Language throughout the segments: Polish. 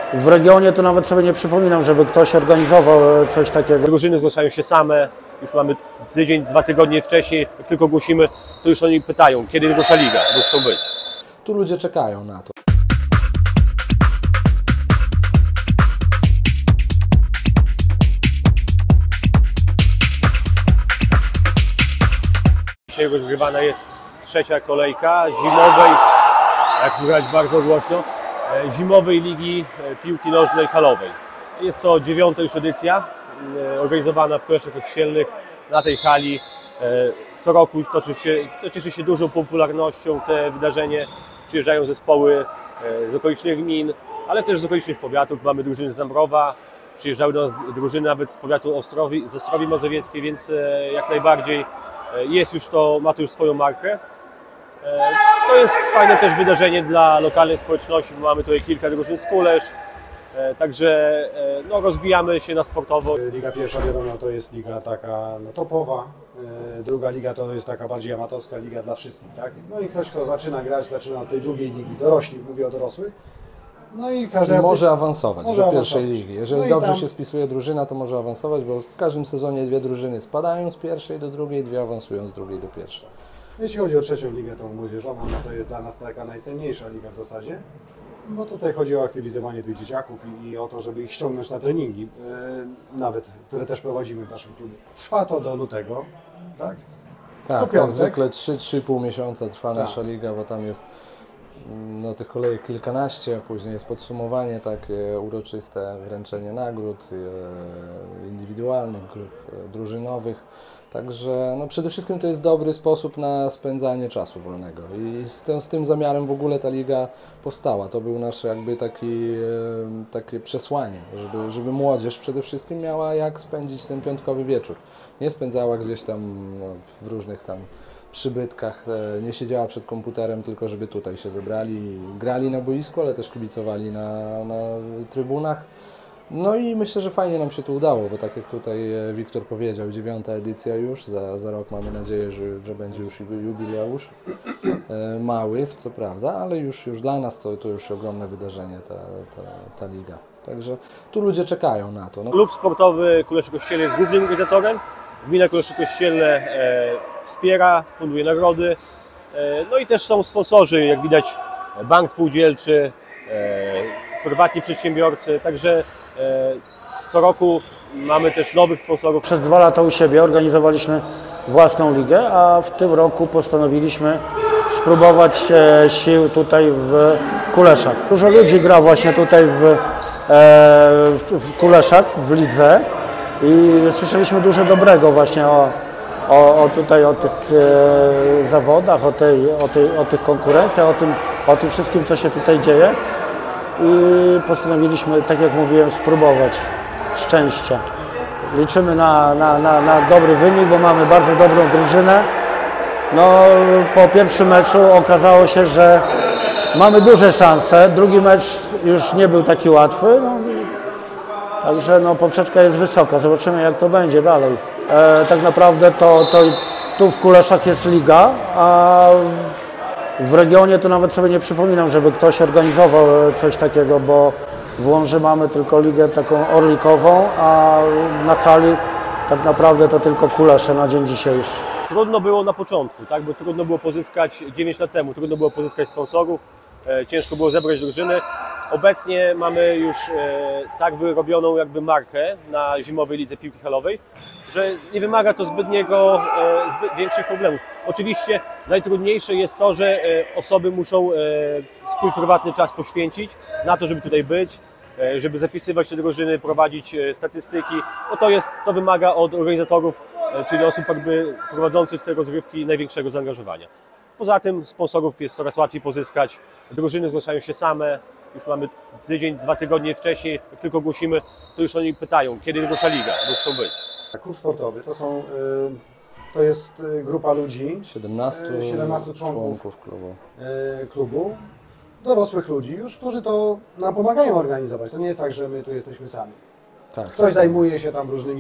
W regionie to nawet sobie nie przypominam, żeby ktoś organizował coś takiego. Drużyny zgłaszają się same, już mamy tydzień, 2 tygodnie wcześniej, jak tylko ogłosimy, to już oni pytają, kiedy rusza liga, bo chcą być. Tu ludzie czekają na to. Dzisiaj rozgrywana jest 3. kolejka zimowej, jak słychać bardzo głośno, zimowej ligi piłki nożnej halowej. Jest to 9. już edycja, organizowana w Kuleszach Kościelnych na tej hali. Co roku to cieszy się dużą popularnością te wydarzenie. Przyjeżdżają zespoły z okolicznych gmin, ale też z okolicznych powiatów. Mamy drużyny z Zambrowa, przyjeżdżały do nas drużyny nawet z powiatu z Ostrowi Mazowieckiej, więc jak najbardziej ma to już swoją markę. To jest fajne też wydarzenie dla lokalnej społeczności, bo mamy tutaj kilka drużyn z Kulesz, także rozwijamy się na sportowo. Liga pierwsza, wiadomo, to jest liga taka topowa, druga liga to jest taka bardziej amatorska liga dla wszystkich, tak? No i ktoś, kto zaczyna grać, zaczyna od tej drugiej ligi, dorośli, mówię o dorosłych, no i każdy może awansować do pierwszej awansować. ligi. Jeżeli dobrze się spisuje drużyna, to może awansować, bo w każdym sezonie 2 drużyny spadają z pierwszej do drugiej, 2 awansują z drugiej do pierwszej. Jeśli chodzi o 3. ligę, tą młodzieżową, no to jest dla nas taka najcenniejsza liga w zasadzie, bo tutaj chodzi o aktywizowanie tych dzieciaków i o to, żeby ich ściągnąć na treningi, nawet, które też prowadzimy w naszym klubie. Trwa to do lutego, tak? Co Tak, piątek. zwykle 3–3,5 miesiąca trwa nasza liga, bo tam jest tych kolejek kilkanaście, później jest podsumowanie takie uroczyste, wręczenie nagród indywidualnych, drużynowych. Także przede wszystkim to jest dobry sposób na spędzanie czasu wolnego i z tym zamiarem w ogóle ta liga powstała. To był nasz jakby takie przesłanie, żeby młodzież przede wszystkim miała jak spędzić ten piątkowy wieczór. Nie spędzała gdzieś tam w różnych tam przybytkach, nie siedziała przed komputerem, tylko żeby tutaj się zebrali, grali na boisku, ale też kibicowali na trybunach. No i myślę, że fajnie nam się to udało, bo tak jak tutaj Wiktor powiedział, 9. edycja już, za rok mamy nadzieję, że będzie już jubileusz, mały co prawda, ale już dla nas to już ogromne wydarzenie ta liga. Także tu ludzie czekają na to. Klub sportowy Kulesze Kościelne jest głównym organizatorem, gmina Kulesze Kościelne wspiera, funduje nagrody, no i też są sponsorzy, jak widać bank spółdzielczy, prywatni przedsiębiorcy, także co roku mamy też nowych sponsorów. Przez 2 lata u siebie organizowaliśmy własną ligę, a w tym roku postanowiliśmy spróbować sił tutaj w Kuleszach. Dużo ludzi gra właśnie tutaj w Kuleszach, w lidze i słyszeliśmy dużo dobrego właśnie o tych zawodach, o tych konkurencjach, o tym wszystkim, co się tutaj dzieje. I postanowiliśmy, tak jak mówiłem, spróbować szczęścia. Liczymy na dobry wynik, bo mamy bardzo dobrą drużynę. No, po pierwszym meczu okazało się, że mamy duże szanse. Drugi mecz już nie był taki łatwy. Także poprzeczka jest wysoka. Zobaczymy, jak to będzie dalej. Tak naprawdę to tu w Kuleszach jest liga, a w regionie to nawet sobie nie przypominam, żeby ktoś organizował coś takiego, bo w Łomży mamy tylko ligę taką orlikową, a na hali tak naprawdę to tylko Kulesze na dzień dzisiejszy. Trudno było na początku, tak? Bo trudno było pozyskać 9 lat temu, trudno było pozyskać sponsorów, ciężko było zebrać drużyny. Obecnie mamy już tak wyrobioną jakby markę na zimowej lidze piłki halowej, że nie wymaga to zbyt większych problemów. Oczywiście najtrudniejsze jest to, że osoby muszą swój prywatny czas poświęcić na to, żeby tutaj być, żeby zapisywać te drużyny, prowadzić statystyki. To wymaga od organizatorów, czyli osób jakby prowadzących te rozgrywki, największego zaangażowania. Poza tym sponsorów jest coraz łatwiej pozyskać, drużyny zgłaszają się same, już mamy tydzień, 2 tygodnie wcześniej, jak tylko ogłosimy, to już oni pytają, kiedy rusza liga, bo chcą być. Klub sportowy to jest grupa ludzi, 17 członków klubu. Dorosłych ludzi już, którzy to nam pomagają organizować. To nie jest tak, że my tu jesteśmy sami. Tak, Ktoś zajmuje się tam różnymi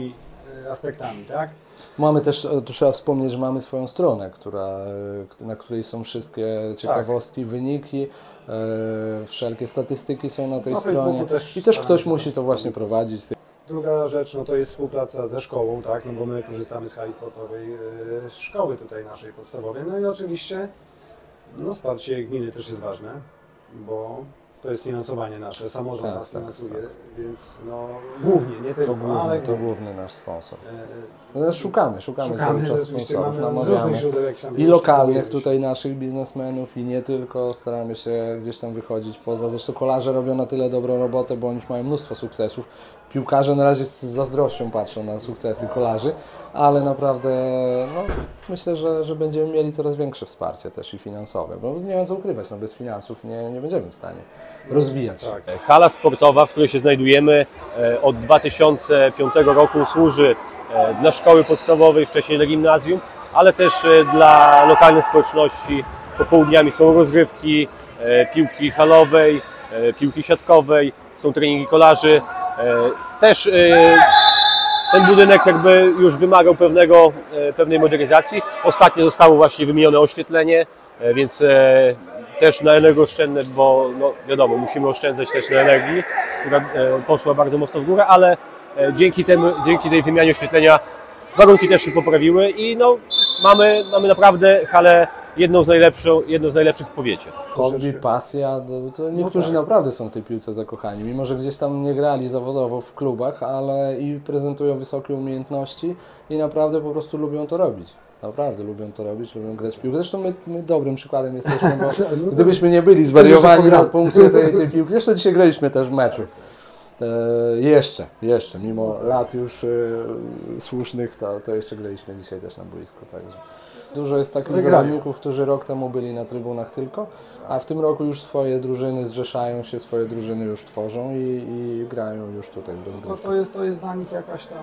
aspektami, tak? Mamy też, tu trzeba wspomnieć, że mamy swoją stronę, na której są wszystkie ciekawostki, wyniki, wszelkie statystyki są na tej Na stronie Facebooku też i też ktoś staramy się musi to właśnie prowadzić. Druga rzecz, no to jest współpraca ze szkołą, tak? No bo my korzystamy z hali sportowej szkoły tutaj naszej podstawowej. No i oczywiście no, wsparcie gminy też jest ważne, bo to jest finansowanie nasze, samorząd nas finansuje, więc no głównie, nie tylko, ale To główny nasz sponsor. No, szukamy cały czas sponsorów, z różnych namawiamy źródeł jakichś tam i pieniędzy lokalnych pojawić. tutaj naszych biznesmenów i nie tylko, staramy się gdzieś tam wychodzić poza. Zresztą kolarze robią na tyle dobrą robotę, bo oni już mają mnóstwo sukcesów. Piłkarze na razie z zazdrością patrzą na sukcesy kolarzy, ale naprawdę no, myślę, że będziemy mieli coraz większe wsparcie też i finansowe, bo nie ma co ukrywać, no bez finansów nie będziemy w stanie rozwijać. Tak. Hala sportowa, w której się znajdujemy, od 2005 roku służy dla szkoły podstawowej, wcześniej dla gimnazjum, ale też dla lokalnych społeczności. Popołudniami są rozgrywki, piłki halowej, piłki siatkowej, są treningi kolarzy. Też ten budynek jakby już wymagał pewnej modernizacji. Ostatnio zostało właśnie wymienione oświetlenie, więc też na energooszczędne, bo no, wiadomo, musimy oszczędzać też na energii, która poszła bardzo mocno w górę, ale dzięki tej wymianie oświetlenia warunki też się poprawiły i no, mamy naprawdę halę jedną z najlepszych w powiecie. Hobby, pasja, to niektórzy naprawdę są w tej piłce zakochani, mimo że gdzieś tam nie grali zawodowo w klubach, ale i prezentują wysokie umiejętności i naprawdę po prostu lubią to robić. Naprawdę lubią to robić, lubią grać w piłkę. Zresztą my dobrym przykładem jesteśmy, bo gdybyśmy nie byli zwariowani na punkcie tej piłki, zresztą dzisiaj graliśmy też w meczu. Jeszcze, mimo lat już słusznych, to jeszcze graliśmy dzisiaj też na boisku. Także. Dużo jest takich zawodników, którzy rok temu byli na trybunach tylko, a w tym roku już swoje drużyny zrzeszają się, swoje drużyny już tworzą i grają już tutaj w rozgrywce. To jest dla nich jakaś tam,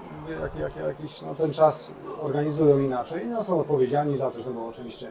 jakiś, no ten czas organizują inaczej, no są odpowiedzialni za coś, no bo oczywiście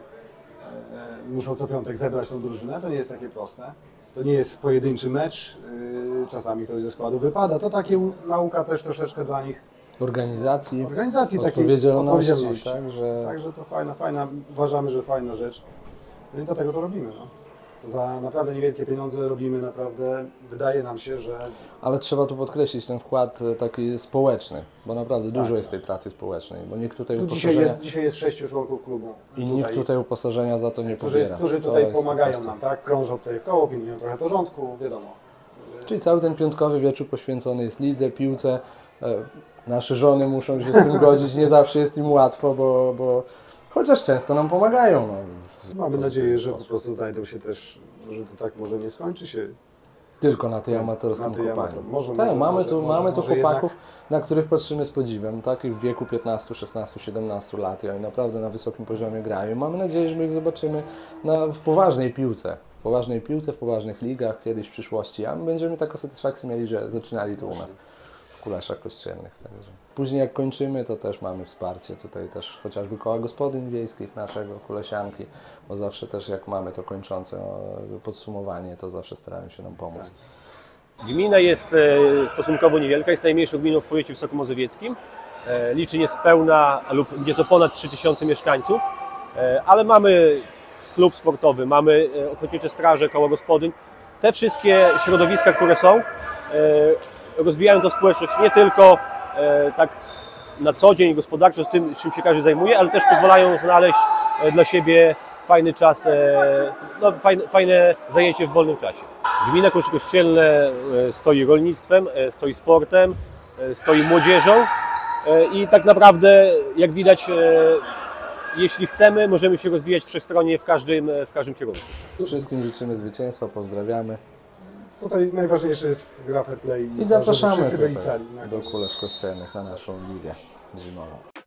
muszą co piątek zebrać tą drużynę, to nie jest takie proste. To nie jest pojedynczy mecz, czasami ktoś ze składu wypada, to takie nauka też troszeczkę dla nich. Organizacji Takiej odpowiedzialności. Także to fajna, uważamy, że fajna rzecz. No i dlatego to robimy. No. To za naprawdę niewielkie pieniądze robimy, naprawdę wydaje nam się, że... Ale trzeba tu podkreślić ten wkład taki społeczny, bo naprawdę dużo jest tej pracy społecznej, bo nikt tutaj Dzisiaj jest 6 członków klubu. I nikt tutaj uposażenia za to nie pobiera. Którzy tutaj pomagają nam, tak? Krążą tutaj w koło, pilnują trochę porządku, wiadomo. Czyli cały ten piątkowy wieczór poświęcony jest lidze, piłce. Nasze żony muszą się z tym godzić, nie zawsze jest im łatwo, bo chociaż często nam pomagają. No. Mamy nadzieję, że po prostu znajdą się też, że to tak może nie skończy się tylko na tej amatorskim kopaniu. Mamy tu chłopaków, jednak... na których patrzymy z podziwem, takich w wieku 15, 16, 17 lat i oni naprawdę na wysokim poziomie grają. Mamy nadzieję, że my ich zobaczymy w poważnej piłce. W poważnych ligach kiedyś w przyszłości, a my będziemy taką satysfakcję mieli, że zaczynali tu u nas w Kuleszach Kościelnych. Także. Później jak kończymy, to też mamy wsparcie tutaj też chociażby koła gospodyń wiejskich naszego, Kulesianki, bo zawsze też jak mamy to kończące podsumowanie, to zawsze starają się nam pomóc. Gmina jest stosunkowo niewielka, jest najmniejszą gminą w powiecie wysokomazowieckim. Liczy niespełna lub nieco ponad 3000 mieszkańców, ale mamy klub sportowy, mamy ochotnicze straże, koło gospodyń. Te wszystkie środowiska, które są, rozwijają tę społeczność nie tylko tak na co dzień gospodarczo, z tym, czym się każdy zajmuje, ale też pozwalają znaleźć dla siebie fajny czas, no, fajne zajęcie w wolnym czasie. Gmina Klucze Kościelne stoi rolnictwem, stoi sportem, stoi młodzieżą i tak naprawdę, jak widać, jeśli chcemy, możemy się rozwijać wszechstronnie w każdym kierunku. Wszystkim życzymy zwycięstwa, pozdrawiamy. Tutaj najważniejsze jest gra fair play I zapraszamy wszyscy byli tutaj cali. do Kulesz Kościelnych na naszą ligę zimową.